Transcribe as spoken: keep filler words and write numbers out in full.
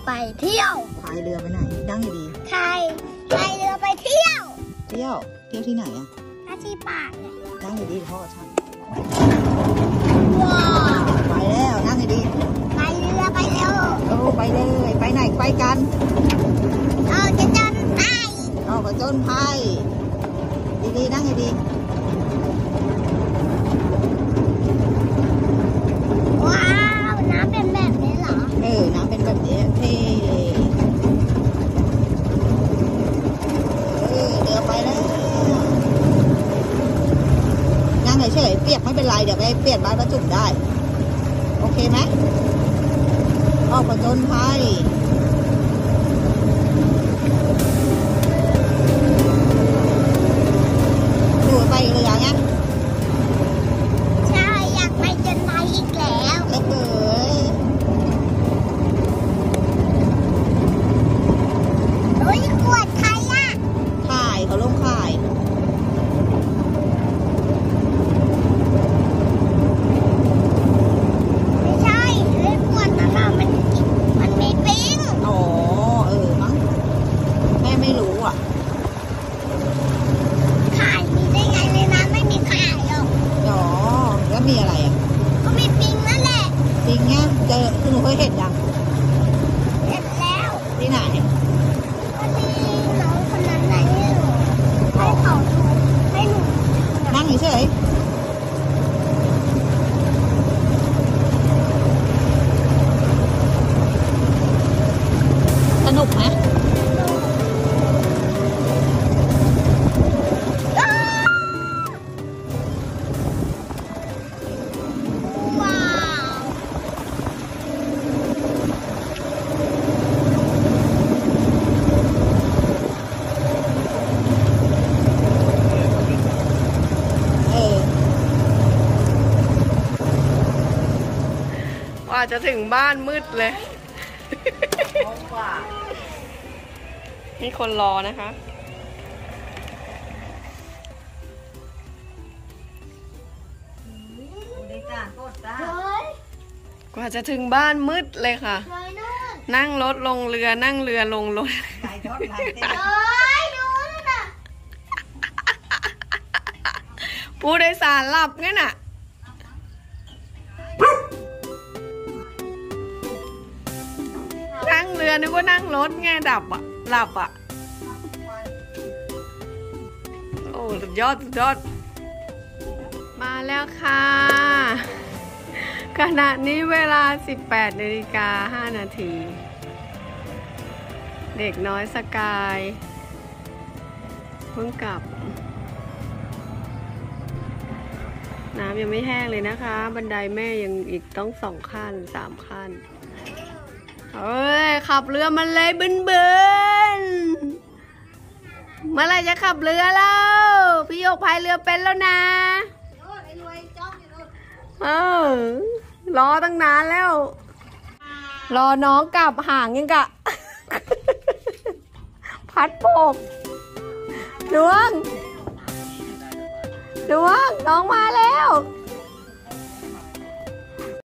ไปเที่ยวพายเรือไปไหนนั่งดีใครพายเรือไปเที่ยวเที่ยวเที่ยวที่ไหนอ่ะที่ป่าเนี่ยนั่งดีๆพ่อฉันว้าวไปแล้วนั่งดีๆไปเรือไปเร็วโอ้ไปเลยไปไหนไปกันเอาจะจนไผ่เอาไปจนไผ่ดีๆนั่งดีว้าวน้ำเป็นแบบนี้เหรอเออน้ำเป็นแบบนี้เท่เออเดี๋ยวไปแล้วนั่งเฉยๆเปียกไม่เป็นไรเดี๋ยวไปเปลี่ยนบ้านประจุได้โอเคไหมออกประจนภัยดูไปเรือไงใช่อยากไปจนภัยอีกแล้วแล้วเกิดโอ้ยขวดใครอะข่ายเขาลงข่ายไม่ใช่เรื่องขวดนั้นอะมันมันมีปิงอ๋อเออมั้งแม่ไม่รู้อ่ะข่ายมีได้ไงในน้ำไม่มีข่ายหรอกอ๋อแล้วมีอะไรอ่ะก็มีปิงนั่นแหละปิงเนี้ยเจอคือหนูเคยเห็นยังเห็นแล้วที่ไหนก็ที่น้องคนนั้นไหนให้หนูให้เขาดูให้หนูนั่งเฉยสนุกไหมว้าวเออกว่าจะถึงบ้านมืดเลยมีคนรอนะคะกว่าจะถึงบ้านมืดเลยค่ะนั่งรถลงเรือนั่งเรือลงรถผู้โดยสารหลับงั้นน่ะนั่งเรือนึกว่านั่งรถไงดับอ่ะหลับอ่ะโอ้สุดยอดสุดยอดมาแล้วค่ะขณะนี้เวลาสิบแปดนาฬิกาห้านาทีเด็กน้อยสกายเพิ่งกลับน้ำยังไม่แห้งเลยนะคะบันไดแม่ยังอีกต้องสองขั้นสามขั้นเฮ้ยขับเรือมันเลยบึนบึนเมื่อไรจะขับเรือแล้วพี่โยกพายเรือเป็นแล้วนะเออรอตั้งนานแล้วรอน้องกลับห่างยังกะพัดโปกดวงดวงน้องมาแล้ว